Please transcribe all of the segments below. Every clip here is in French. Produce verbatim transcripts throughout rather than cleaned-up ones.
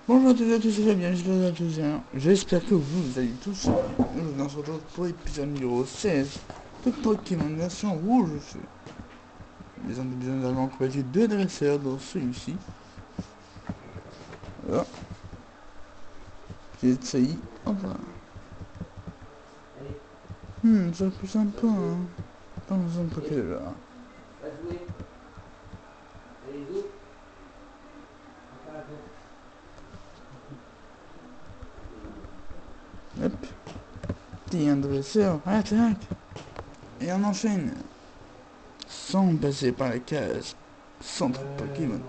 Bonjour à tous et à tous, c'est Fabien, j'espère à tous bien. J'espère que vous, vous allez tous bien. Nous on se retrouve pour l'épisode numéro seize de Pokémon version rouge. Les épisodes nous avons complété deux dresseurs dans celui-ci. Voilà. J'ai essayé. Enfin. Hmm, c'est plus sympa, hein. Pas besoin de Poké là. Hop. Petit un dresseur, attaque. Et on enchaîne. Sans passer par la case. Centre Pokémon.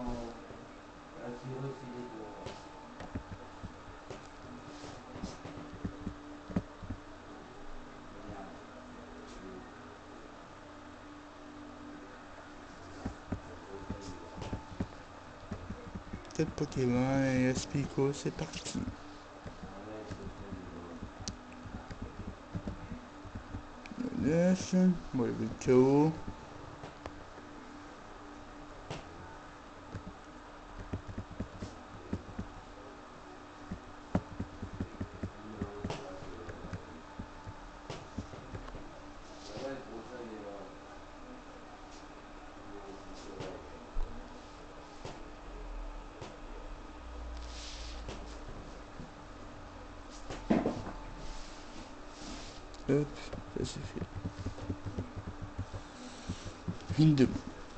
Tête Pokémon et Espico, c'est parti. Dash. Bon, il y avait le K O. Hop, ça suffit. Une de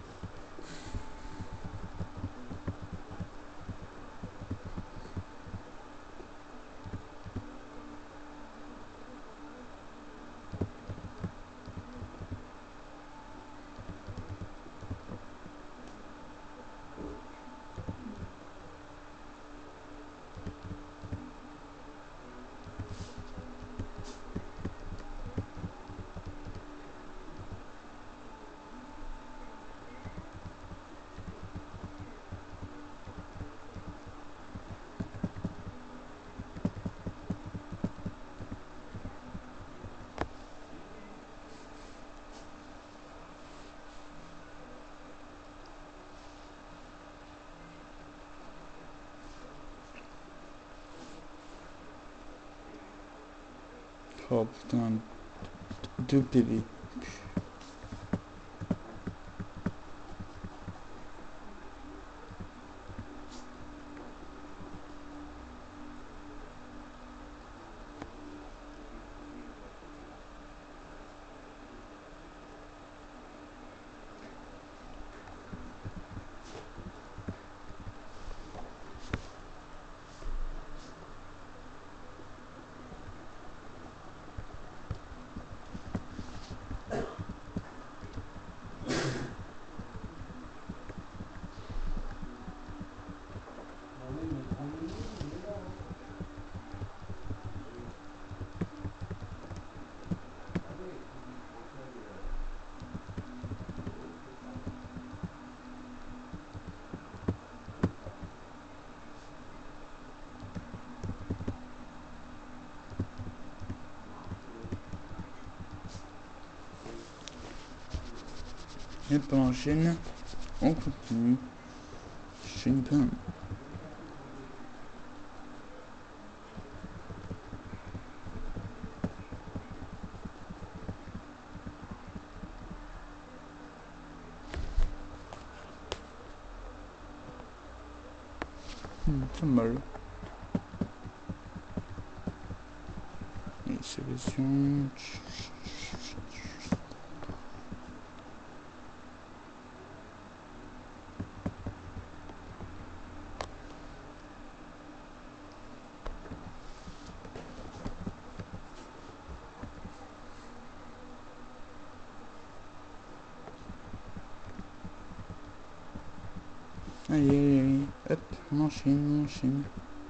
Oh putain, deux P V. Et on enchaîne, on continue. Shinpan. Hmm, c'est mal. Et sélection. Allez, allez, allez. Hop, on enchaîne, on enchaîne.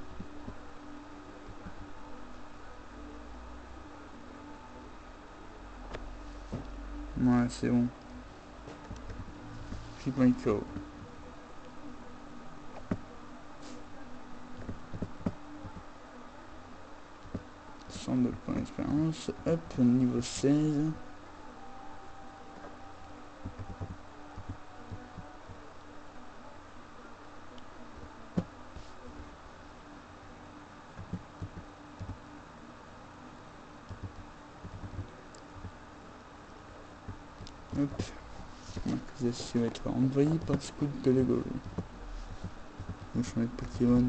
Ouais, c'est bon. J'ai pas une K O. cent deux points d'expérience. Hop, niveau seize. Hop. L'accusation va être envahie par Scout de Lego. Je vais changer de Pokémon.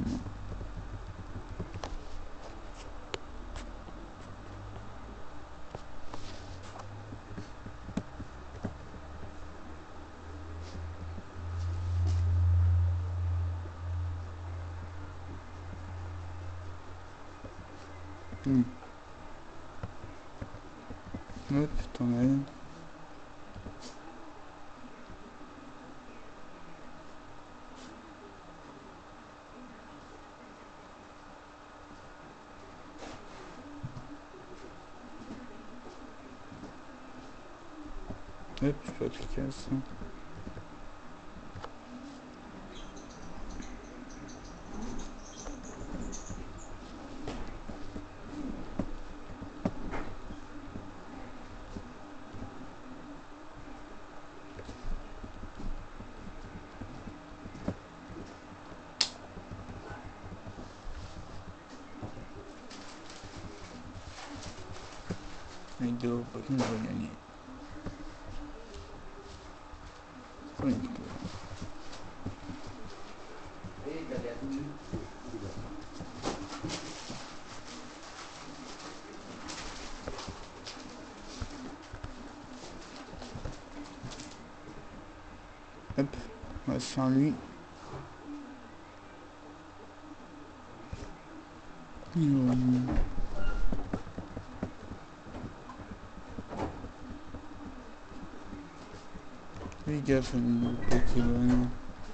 Hmm. Hop, t'en as une. Hop, je peux appliquer à ça. Les deux Pokémon vont gagner. Oui. Hop, on va se faire lui. Mmh. Fais gaffe à nos Pokémon.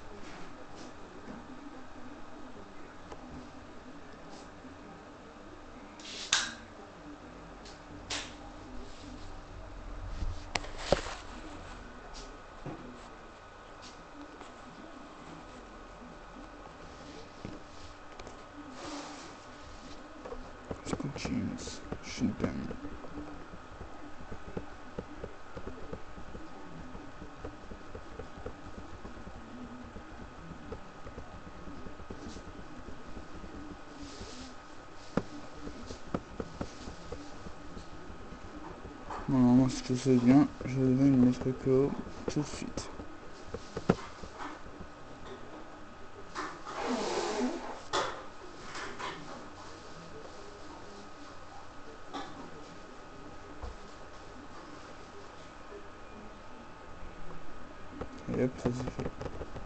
Jeans, Shinpen. Normalement, si tout se fait bien, je vais le mettre K O tout de suite. Et hop, ça c'est fait.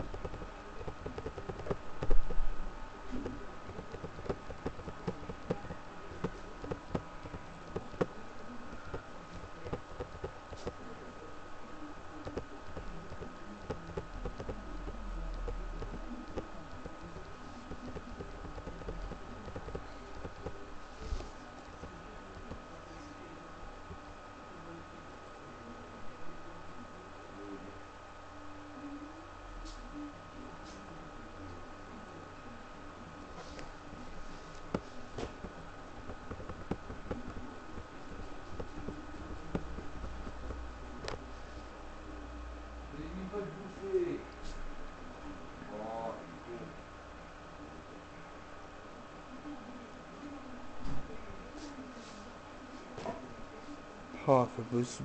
Oh, c'est possible.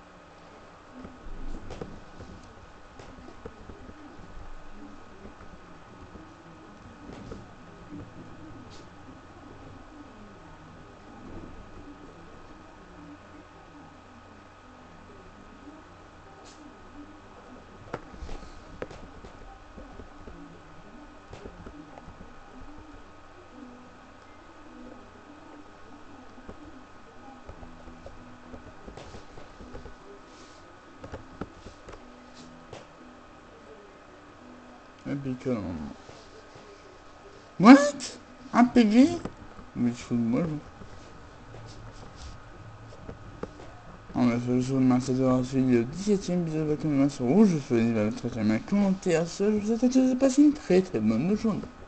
Un piqueur. What? Un P V? Mais je fous de moi, je... On a fait le jour de Marseille de la suite le dix-septième épisode de Pokémon sur Rouge. Je fais la treizième commentaire. Je vous souhaite à tous de passer une très très bonne journée.